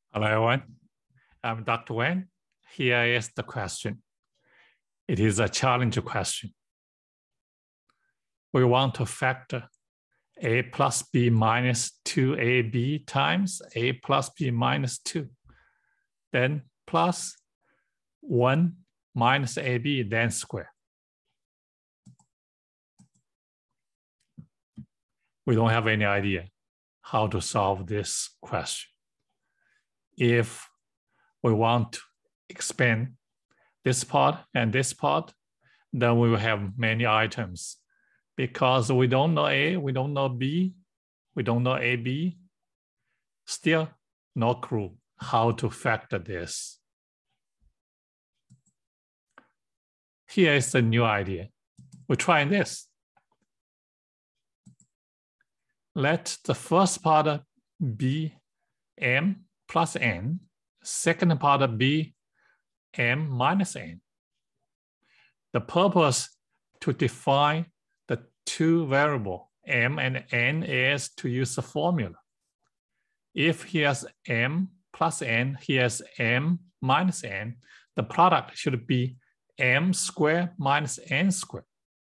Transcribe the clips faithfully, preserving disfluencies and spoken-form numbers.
Hello, everyone. I'm Doctor Wang. Here is the question. It is a challenge question. We want to factor a plus b minus two a b times a plus b minus two, then plus one minus ab, then square. We don't have any idea how to solve this question. If we want to expand this part and this part, then we will have many items. Because we don't know A, we don't know B, we don't know A B, still no clue how to factor this. Here is the new idea. We're trying this. Let the first part be m plus n, second part be m minus n. The purpose to define the two variable m and n is to use the formula. If here's m plus n, here's m minus n, the product should be m squared minus n squared.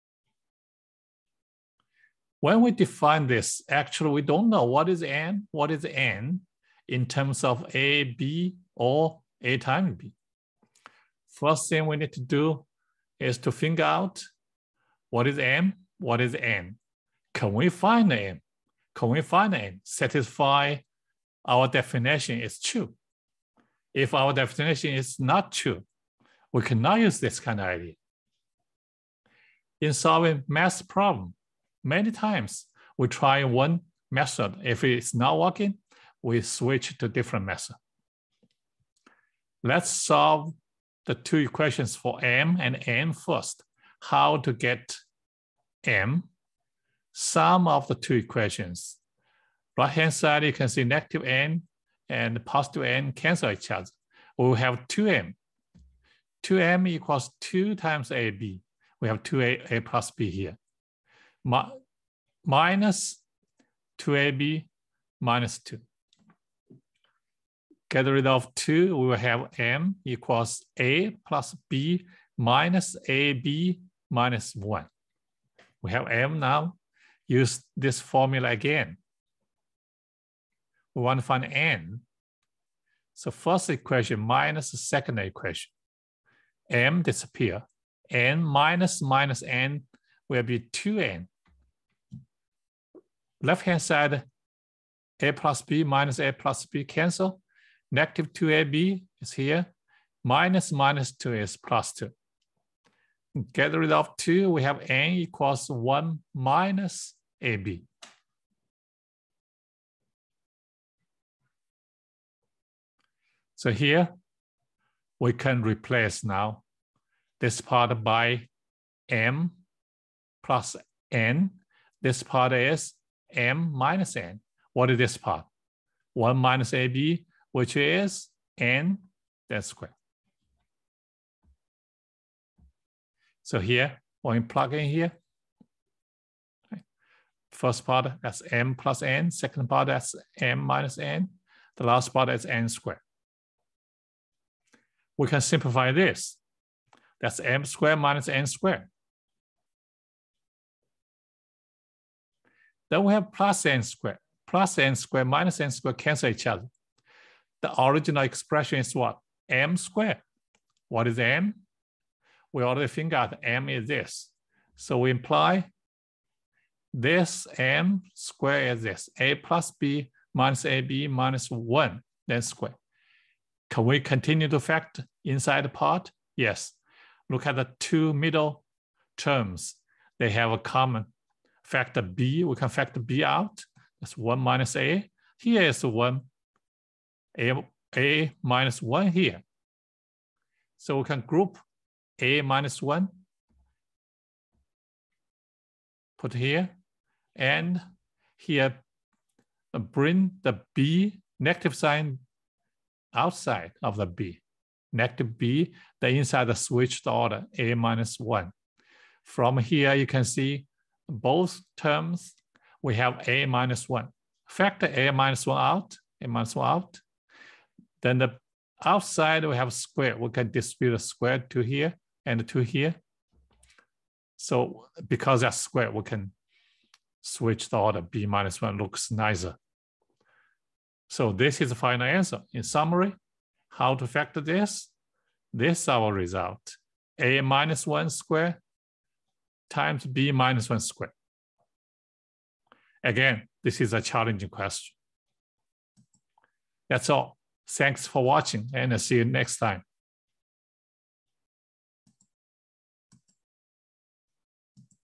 When we define this, actually we don't know what is n, what is n in terms of a, b, or a times b. First thing we need to do is to figure out what is m, what is n. Can we find m? Can we find n? Satisfy our definition is true. If our definition is not true, we cannot use this kind of idea. In solving math problem, many times we try one method. If it's not working, we switch to different method. Let's solve the two equations for m and n first. How to get m? Sum of the two equations. Right-hand side, you can see negative n and positive n cancel each other. We will have two m. two m equals two times ab. We have two a, a plus b here. Mi minus two a b minus two. Get rid of two, we will have m equals a plus b minus ab minus one. We have m now. Use this formula again. We want to find n. So first equation minus the second equation. M disappear. N minus minus n will be two n. Left-hand side, a plus b minus a plus b cancel. Negative two a b is here. Minus minus two is plus two. Get rid of two, we have n equals one minus ab. So here, we can replace now this part by m plus n. This part is m minus n. What is this part? one minus ab, which is n, that's square. So here, when you plug in here, first part, that's m plus n. Second part, that's m minus n. The last part is n squared. We can simplify this. That's m squared minus n squared. Then we have plus n squared. Plus n squared minus n squared cancel each other. The original expression is what? M squared. What is m? We already figured out m is this. So we imply this m squared is this. A plus b minus ab minus one, then square. Can we continue to factor inside the part? Yes. Look at the two middle terms. They have a common factor b. We can factor b out. That's one minus a. Here is one. A, a minus one here. So we can group a minus one. Put here. And here, bring the b negative sign outside of the b. Negative b, the inside the switched order, a minus one. From here, you can see both terms, we have a minus one. Factor a minus one out, a minus one out. Then the outside we have square. We can distribute a square to here and to here. So because that's square, we can switch the order. B minus one looks nicer. So this is the final answer. In summary, how to factor this? This is our result. A minus one square times B minus one square. Again, this is a challenging question. That's all. Thanks for watching, and I'll see you next time.